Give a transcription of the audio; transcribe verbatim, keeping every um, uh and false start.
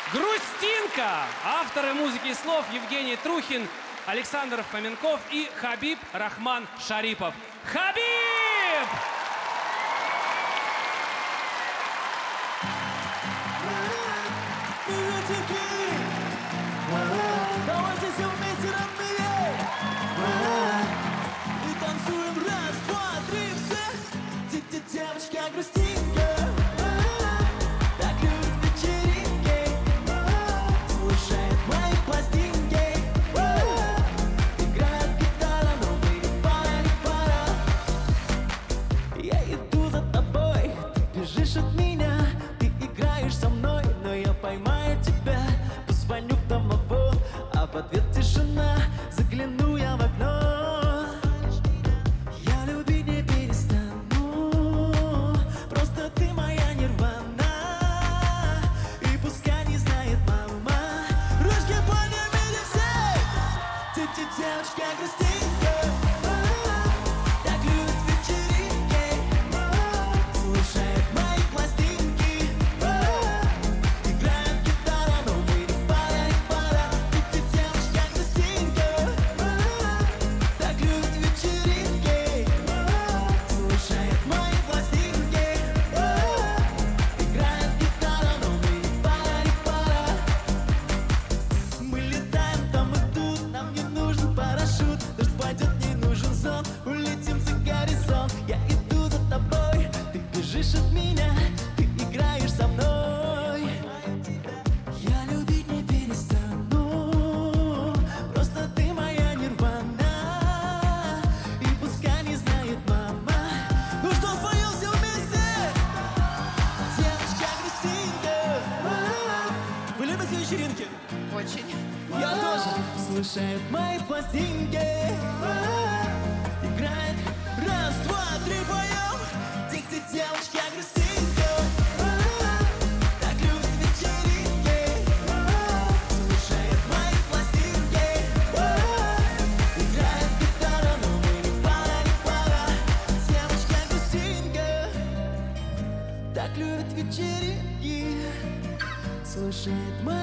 Грустинка. Авторы музыки и слов Евгений Трухин, Александр Фоменков и Хабиб Рахман Шарипов. Хабиб! Давайте все вместе, родные! И танцуем раз, два, три, все! Девочка грустинка, так любит вечеринки, слушает мои пластинки, играет гитара, но мы не пара, не пара. Я иду за тобой, ты бежишь от меня, ты играешь со мной, но я поймаю тебя, позвоню в домофон, а в ответ тишина, загляну я в окно. Я любить не перестану, просто ты моя нирвана, и пускай не знает мама. Ручки поднимите все, ты девочка грустинка, так любит вечеринки, слушает мои пластинки, играет гитара, но мы не пара, не пара. Ты девочка грустинка, так любит вечеринки, слушает мои пластинки, играет гитара, но мы не пара, не пара. Мы летаем там и тут, нам не нужен парашют, дождь пойдет, не нужен сон, улетим за горизонт. Я иду за тобой, ты бежишь от меня, ты играешь со мной. Я любить не перестану, просто ты моя нирвана, и пускай не знает мама. Ну что, споем все вместе? Девочка грустинка. Вы любите вечеринки? Очень. Я тоже. Слушает мои пластинки, играет раз, два, три, поем. Ты, ты девочка грустинка, так любит вечеринки, слушает мои пластинки, играет гитара, но мы не пара, не пара. Девочка грустинка, так любит вечеринки, слушает мои